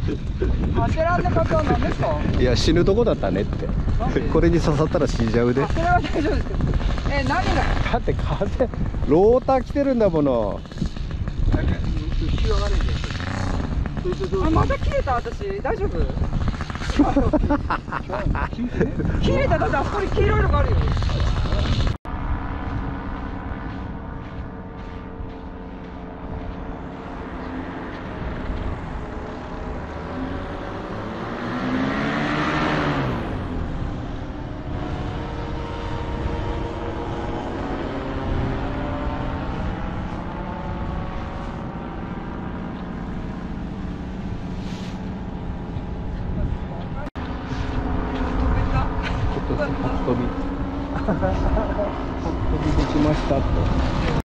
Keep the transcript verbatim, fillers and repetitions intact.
当てらんなかったら何ですか？ いや、死ぬとこだったねって。これに刺さったら死んじゃうで。 それは大丈夫ですけど。え、何が？ だって風、ローター来てるんだもの。 あ、また切れた私。大丈夫？切れた。だってあそこに黄色いのがあるよ。 飛び飛びできましたと。